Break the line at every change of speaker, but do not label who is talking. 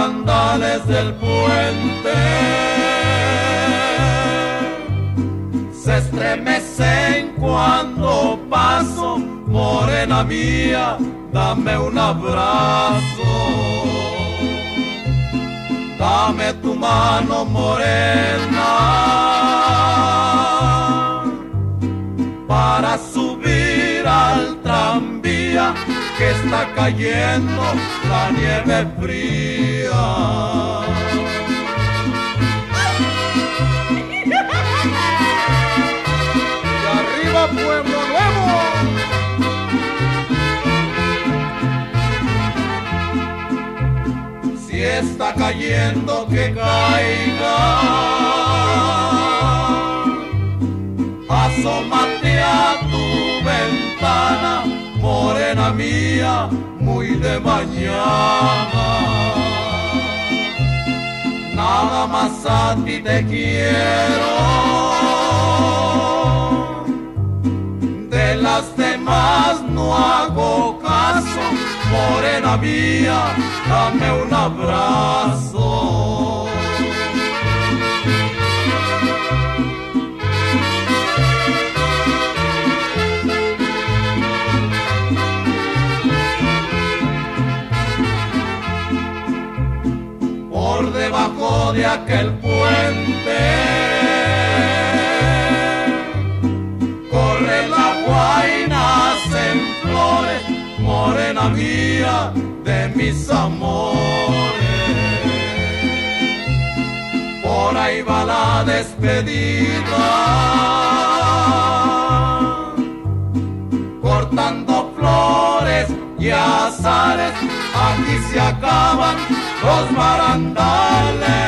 barandales del puente se estremecen cuando paso. Morena mía, dame un abrazo, dame tu mano morena para subir al tranvía que está cayendo la nieve fría. Y arriba Pueblo Nuevo. Si está cayendo que caiga, asómate a tu ventana, morena mía, muy de mañana. Nada más a ti te quiero, de las demás no hago caso. Morena mía, dame un abrazo. Por debajo de aquel puente corre el agua y nacen flores, morena mía de mis amores. Por ahí va la despedida, cortando flores y azares. Aquí se acaban los barandales.